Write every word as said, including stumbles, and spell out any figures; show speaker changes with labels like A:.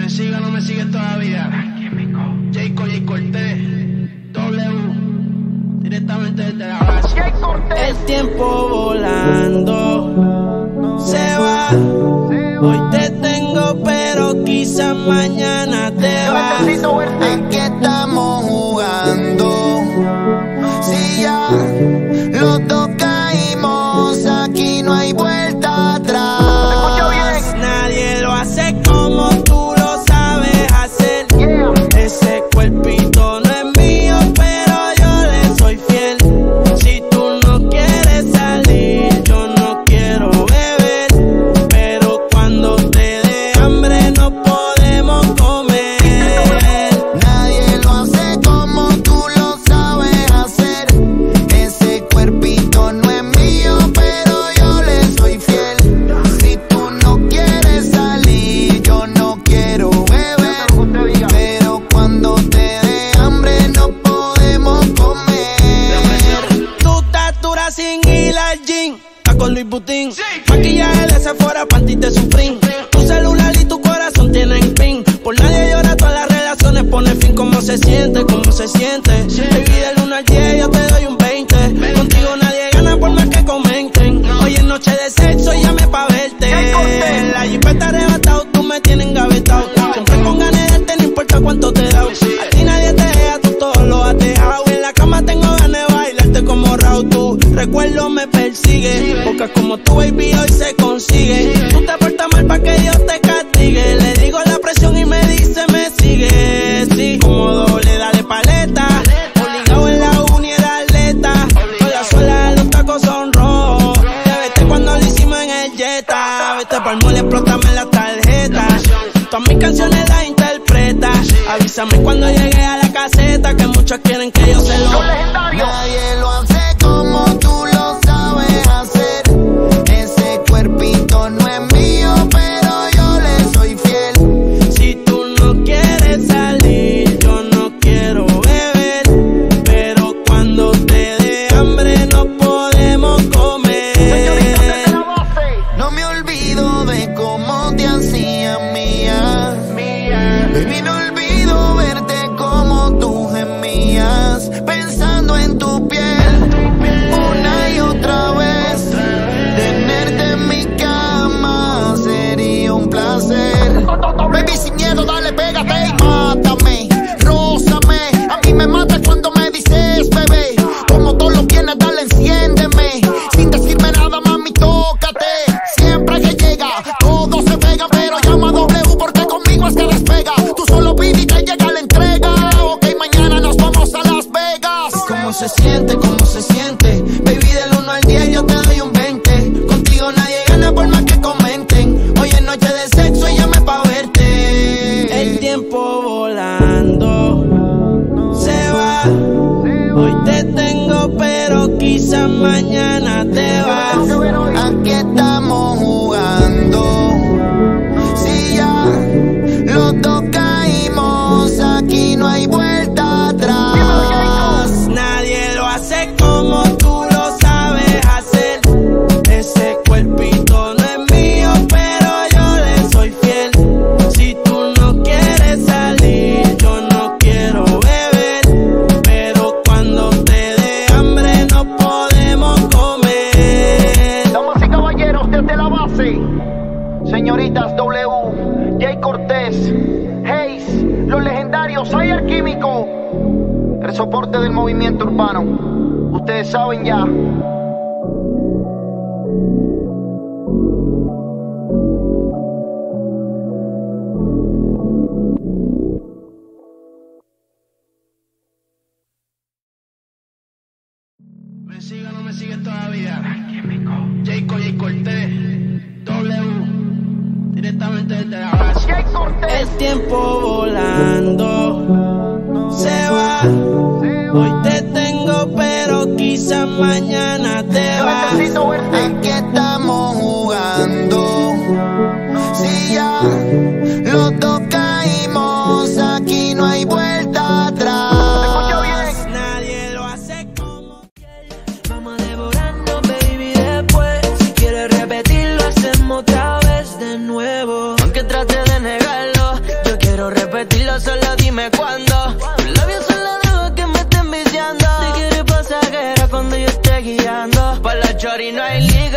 A: Me sigue o no me sigue todavía. Jayco, Jay Cortés, W, directamente desde la base.
B: El tiempo volando se va. Hoy te tengo, pero quizás mañana te vas.
C: Aquí estamos jugando. Si ya los dos caímos, aquí no hay vuelta atrás.
B: Nadie lo hace como tú lo sabes hacer. Ese cuerpito no es mío, pero yo le soy fiel. Si tú no quieres salir, yo no quiero beber. Pero cuando te dé hambre no podemos comer.
C: Nadie lo hace como tú lo sabes hacer. Ese cuerpito no es mío, pero yo le soy fiel. Si tú no quieres salir, yo no quiero beber. Pero cuando te dé hambre no podemos comer.
B: Tu estatura sin ir al gym, está con Luis Butín. Maquillaje de Sephora, panty de Supreme. Tu celular y tu corazón tienen pin. Por nadie llora, todas las relaciones pone fin. ¿Cómo se siente? ¿Cómo se siente? Baby, del uno al diez yo te doy un veinte. Contigo nadie gana por más que comenten. Hoy es noche de sexo y llame pa' verte. La jipeta arrebatado, tú me tienes engavetado. Siempre con ganas de darte, no importa cuánto te da. A ti nadie te deja, tú todo lo has dejado. En la cama tengo ganas de bailarte como Raúl. Tu recuerdo me persigue, porque como tu baby hoy se consigue. Tú te portas mal pa' que Dios te castigue. Le digo la presión y me dice me sigue. Sí, como doble, dale paleta. Obligado en la uni era atleta. Con la suela de los tacos son rojos. Te vete cuando lo hicimos en el Jetta. Vete pa'l mole, explótame la tarjeta. Todas mis canciones las interpreta. Avísame cuando llegue a la caseta, que muchos quieren que yo se lo.
C: Nadie lo hace como tú lo sabes hacer. Ese cuerpito no es mío, pero yo le soy fiel.
B: Si tú no quieres salir, yo no quiero beber. Pero cuando te dé hambre no podemos comer.
C: No me olvido de cómo te hacían mía. Baby, no olvido verte como tú gemías, pensando en tu piel una y otra vez. Tenerte en mi cama sería un placer. Baby, sin miedo, dale, pégate y mátame, rózame. A mí me mata cuando me dices, bebé. Como todos los viernes, dale, enciéndeme. Sin decirme nada, mami, tócate. Siempre que llega, todos se pegan, pero llama a W porque conmigo es que despega. Tú solo pide y te llega la entrega. Ok, mañana nos vamos a Las Vegas.
B: ¿Cómo se siente? ¿Cómo se siente? Baby, del uno al diez yo te doy un veinte. Contigo nadie gana por más que comenten. Hoy es noche de sexo y llame pa' verte. El tiempo volando se va. Hoy te tengo, pero quizás mañana te vas.
C: Aquí estamos jugando. Si ya los dos caímos, aquí no hay vuelta atrás.
B: Nadie lo hace como tú lo sabes hacer. Ese cuerpito no es mío, pero yo le soy fiel. Si tú no quieres salir, yo no quiero beber. Pero cuando te dé hambre no podemos comer.
D: Damas y caballeros, desde la base, señoritas W, Jay Cortés, Hayes, los legendarios Ayer Químico, el soporte del movimiento urbano. Ustedes saben ya.
A: Me sigue o no me sigue todavía. Jayco, Jay Cortés, W, directamente desde la base.
D: Jay Cortés.
B: El tiempo volando se va. Hoy te tengo, pero quizás mañana te vas.
C: Aquí estamos jugando. Si ya los dos caímos, aquí no hay vuelta atrás.
B: Nadie lo hace como
E: Vamos devorando, baby, después. Si quieres repetirlo, hacemos otra vez de nuevo. Aunque trate de negarlo, yo quiero dime cuándo. Tus labios son la droga que me está enviciando. Te quieres pasajera cuando yo esté guiando. Pa' la chori no hay lío.